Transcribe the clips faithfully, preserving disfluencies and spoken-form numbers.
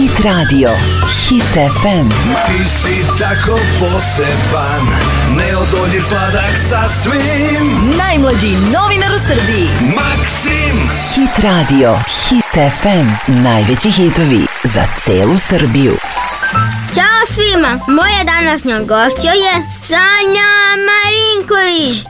Hit radio, Hit ef em. Ti si tako poseban, neodoljiv sladak sa svim. Najmlađi novinar u Srbiji. Maksim. Hit radio, Hit ef em. Najveći hitovi za celu Srbiju. Ćao svima, moja današnja gošća je Sanja Marinković.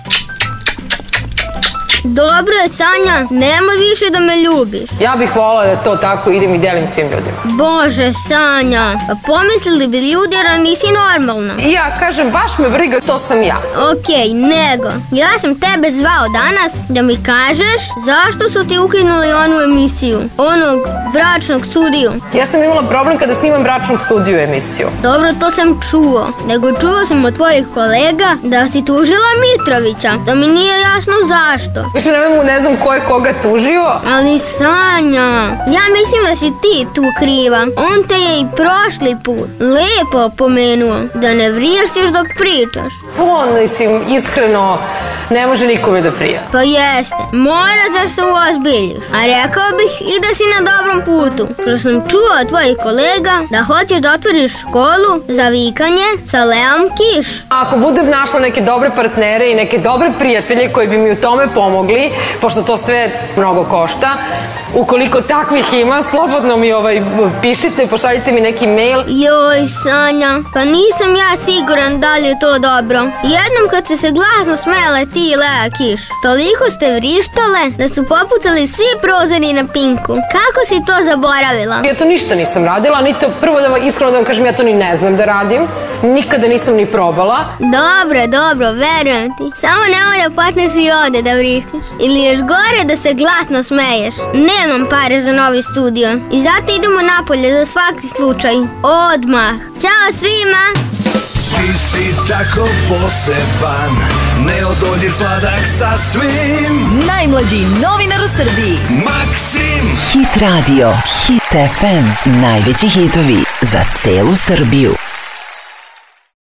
Dobro je, Sanja, nemoj više da me ljubiš. Ja bih volila da to tako idem i delim svim ljudima. Bože, Sanja, pa pomislili bi ljudi da nisi normalna. I ja kažem, baš me briga, to sam ja. Okej, nego, ja sam tebe zvao danas da mi kažeš zašto su ti ukinuli onu emisiju, onog bračnog sudiju. Ja sam imala problem kada snimam bračnog sudiju emisiju. Dobro, to sam čuo, nego čuo sam od tvojih kolega da si tužila Mitrovića, da mi nije jasno zašto. Više ne, ne znam ko je koga tužio. Ali Sanja, ja mislim da si ti tu kriva. On te je i prošli put lepo opomenuo da ne vrijestiš dok pričaš. To, mislim, iskreno ne može nikome da prija. Pa jeste, moraš da se uozbiljiš. A rekao bih i da si na dobrom putu. Što sam čuo od tvojih kolega da hoćeš da otvoriš školu za vikanje sa Leom Kiš. Ako budem našla neke dobre partnere i neke dobre prijatelje koji bi mi u tome pomogli, pošto to sve mnogo košta, ukoliko takvih ima, slobodno mi ovaj, pišite, pošaljite mi neki mail. Joj, Sanja, pa nisam ja siguran da li je to dobro. Jednom kad se se glasno smele ti i Lea Kiš, toliko ste vrištale da su popucali svi prozori na Pinku. Kako si to zaboravila? Ja to ništa nisam radila, ni to, prvo da iskreno da vam kažem, ja to ni ne znam da radim. Nikada nisam ni probala. Dobro, dobro, verujem ti. Samo nemoj da počneš i ovde da vrištiš. Ili još gore da se glasno smeješ. Nemam pare za novi studio i zato idemo napolje za svaki slučaj. Odmah. Ćao svima! Ti si tako poseban, neodoljiv sladak sa svim. Najmlađi novinar u Srbiji. Maksim. Hit radio, Hit ef em. Najveći hitovi za celu Srbiju.